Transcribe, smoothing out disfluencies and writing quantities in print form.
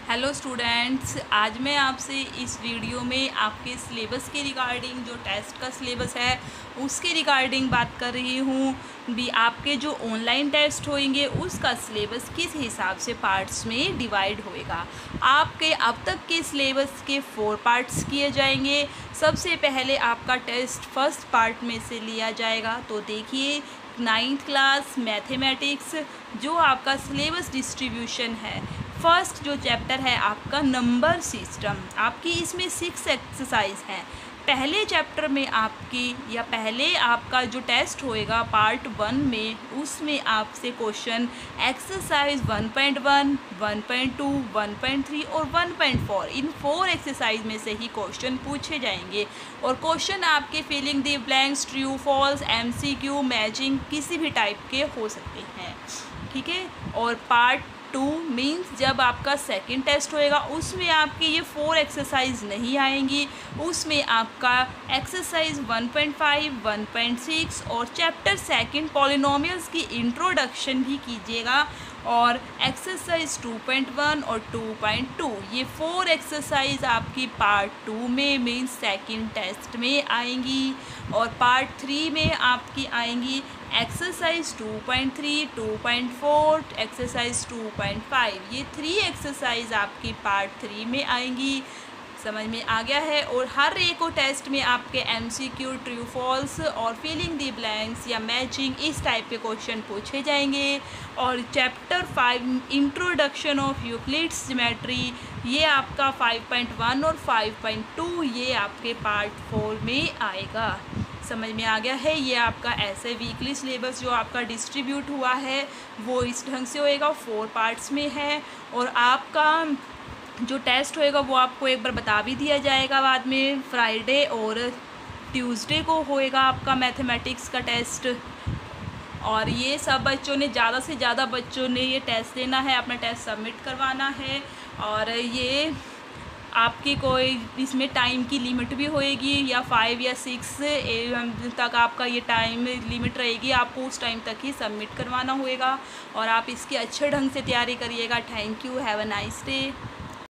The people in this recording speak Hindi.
हेलो स्टूडेंट्स, आज मैं आपसे इस वीडियो में आपके सिलेबस के रिगार्डिंग जो टेस्ट का सिलेबस है उसके रिगार्डिंग बात कर रही हूँ। भी आपके जो ऑनलाइन टेस्ट होंगे उसका सिलेबस किस हिसाब से पार्ट्स में डिवाइड होएगा। आपके अब तक के सिलेबस के 4 पार्ट्स किए जाएंगे। सबसे पहले आपका टेस्ट फर्स्ट पार्ट में से लिया जाएगा। तो देखिए 9th क्लास मैथमेटिक्स जो आपका सिलेबस डिस्ट्रीब्यूशन है, फर्स्ट जो चैप्टर है आपका नंबर सिस्टम, आपकी इसमें 6 एक्सरसाइज हैं। पहले चैप्टर में आपकी या पहले आपका जो टेस्ट होएगा पार्ट 1 में, उसमें आपसे क्वेश्चन एक्सरसाइज 1.1, 1.2, 1.3 और 1.4 इन 4 एक्सरसाइज में से ही क्वेश्चन पूछे जाएंगे। और क्वेश्चन आपके filling the blanks, true false, MCQ, matching किसी भी टाइप के हो सकते हैं, ठीक है। और पार्ट 2 मीन्स जब आपका सेकंड टेस्ट होएगा उसमें आपके ये 4 एक्सरसाइज नहीं आएंगी। उसमें आपका एक्सरसाइज 1.5, 1.6 और चैप्टर सेकंड पॉलिनोमियल्स की इंट्रोडक्शन भी कीजिएगा। और एक्सरसाइज 2.1 और 2.2 ये 4 एक्सरसाइज आपकी पार्ट 2 में मीन्स सेकंड टेस्ट में आएंगी। और पार्ट 3 में आपकी आएंगी एक्सरसाइज 2.3, 2.4, एक्सरसाइज 2.5 ये 3 एक्सरसाइज आपकी पार्ट 3 में आएंगी। समझ में आ गया है। और हर एक टेस्ट में आपके MCQ, ट्रू फॉल्स और फिलिंग द ब्लैंक्स या मैचिंग इस टाइप के क्वेश्चन पूछे जाएंगे। और chapter 5 introduction of Euclid's geometry ये आपका 5.1 और 5.2 ये आपके पार्ट 4 में आएगा। समझ में आ गया है। ये आपका ऐसे वीकली सिलेबस जो आपका डिस्ट्रीब्यूट हुआ है वो इस ढंग से होएगा, 4 पार्ट्स में है। और आपका जो टेस्ट होएगा वो आपको एक बार बता भी दिया जाएगा बाद में। फ्राइडे और ट्यूसडे को होएगा आपका मैथमेटिक्स का टेस्ट। और ये सब बच्चों ने ज़्यादा से ज़्यादा बच्चों ने ये टेस्ट देना है, अपना टेस्ट सबमिट करवाना है। और ये आपकी कोई इसमें टाइम की लिमिट भी होएगी या 5 या 6 तक आपका ये टाइम लिमिट रहेगी, आपको उस टाइम तक ही सबमिट करवाना होएगा। और आप इसकी अच्छे ढंग से तैयारी करिएगा। Thank you, have a nice day.